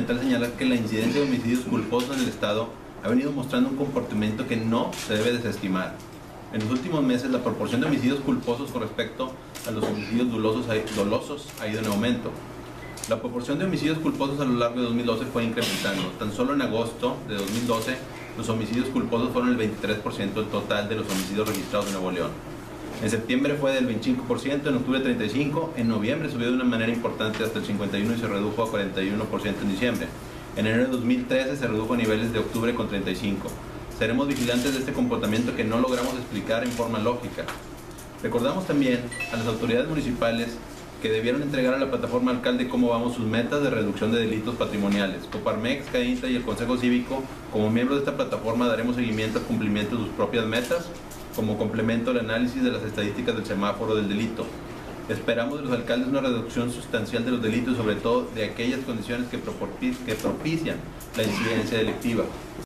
fundamental señalar que la incidencia de homicidios culposos en el Estado ha venido mostrando un comportamiento que no se debe desestimar. En los últimos meses, la proporción de homicidios culposos con respecto a los homicidios dolosos ha ido en aumento. La proporción de homicidios culposos a lo largo de 2012 fue incrementando. Tan solo en agosto de 2012, los homicidios culposos fueron el 23% del total de los homicidios registrados en Nuevo León. En septiembre fue del 25%, en octubre 35%, en noviembre subió de una manera importante hasta el 51% y se redujo a 41% en diciembre. En enero de 2013 se redujo a niveles de octubre con 35%. Seremos vigilantes de este comportamiento que no logramos explicar en forma lógica. Recordamos también a las autoridades municipales que debieron entregar a la plataforma Alcalde Cómo Vamos sus metas de reducción de delitos patrimoniales. Coparmex, CAINTA y el Consejo Cívico, como miembros de esta plataforma, daremos seguimiento al cumplimiento de sus propias metas como complemento al análisis de las estadísticas del semáforo del delito. Esperamos de los alcaldes una reducción sustancial de los delitos y sobre todo de aquellas condiciones que propician la incidencia delictiva.